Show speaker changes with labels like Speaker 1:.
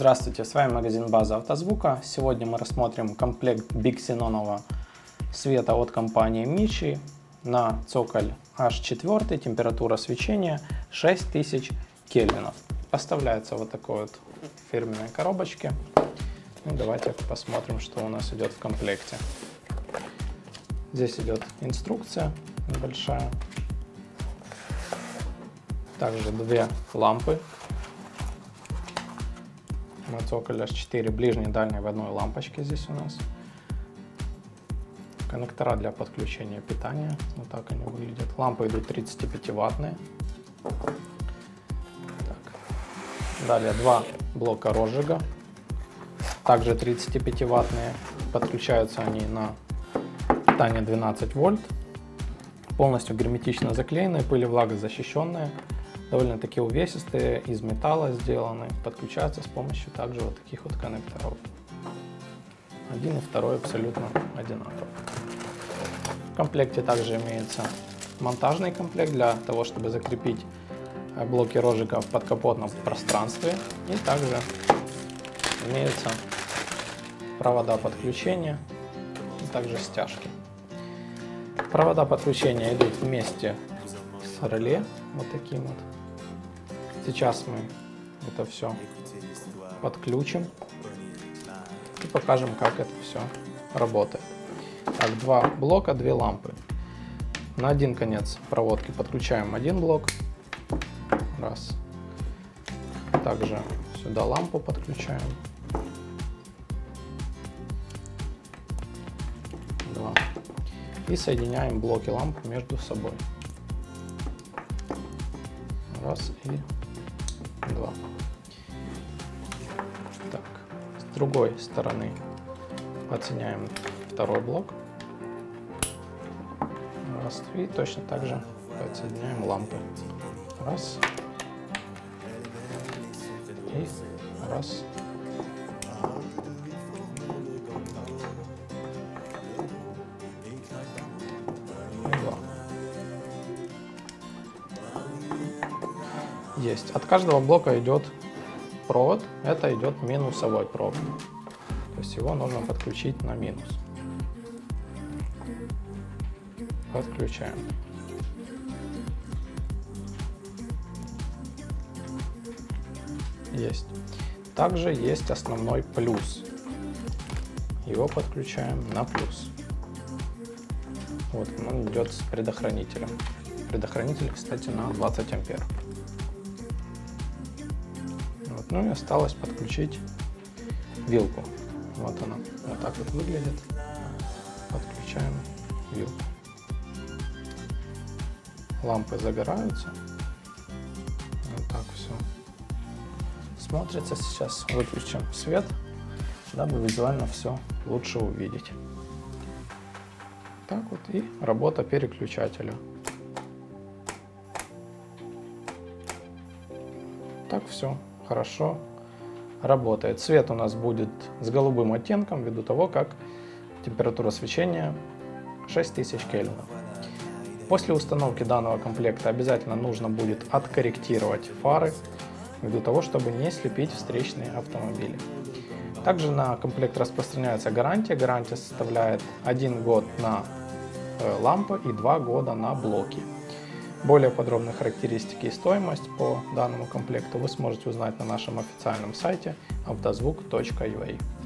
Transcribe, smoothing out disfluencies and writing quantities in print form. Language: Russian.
Speaker 1: Здравствуйте, с вами магазин База Автозвука. Сегодня мы рассмотрим комплект биксенонного света от компании Michi на цоколь H4, температура свечения 6000 кельвинов. Поставляется вот такой вот фирменной коробочке. И давайте посмотрим, что у нас идет в комплекте. Здесь идет инструкция небольшая. Также две лампы. На цоколе H4, ближней и дальней в одной лампочке здесь у нас. Коннектора для подключения питания. Вот так они выглядят. Лампы идут 35-ваттные. Далее два блока розжига. Также 35-ваттные. Подключаются они на питание 12 вольт. Полностью герметично заклеенные, пыль и влагозащищенные. Довольно-таки увесистые, из металла сделаны, подключаются с помощью также вот таких вот коннекторов. Один и второй абсолютно одинаковые. В комплекте также имеется монтажный комплект для того, чтобы закрепить блоки розжига в подкапотном пространстве. И также имеются провода подключения и также стяжки. Провода подключения идут вместе с реле, вот таким вот. Сейчас мы это все подключим и покажем, как это все работает. Так, два блока, две лампы. На один конец проводки подключаем один блок. Раз. Также сюда лампу подключаем. Два. И соединяем блоки ламп между собой. Раз и два. Так, с другой стороны подсоединяем второй блок. Раз. И точно так же подсоединяем лампы. Раз. И раз. И два. Есть. От каждого блока идет провод. Это идет минусовой провод. То есть его нужно подключить на минус. Подключаем. Есть. Также есть основной плюс. Его подключаем на плюс. Вот он идет с предохранителем. Предохранитель, кстати, на 20 ампер. Вот. Ну и осталось подключить вилку. Вот она. Вот так вот выглядит. Подключаем вилку. Лампы загораются. Вот так все смотрится. Сейчас выключим свет, дабы визуально все лучше увидеть. Так вот и работа переключателя. Так все хорошо работает. Цвет у нас будет с голубым оттенком ввиду того, как температура свечения 6000 кельвинов. После установки данного комплекта обязательно нужно будет откорректировать фары, ввиду того, чтобы не слепить встречные автомобили. Также на комплект распространяется гарантия. Гарантия составляет 1 год на лампы и 2 года на блоки. Более подробные характеристики и стоимость по данному комплекту вы сможете узнать на нашем официальном сайте автозвук.ua.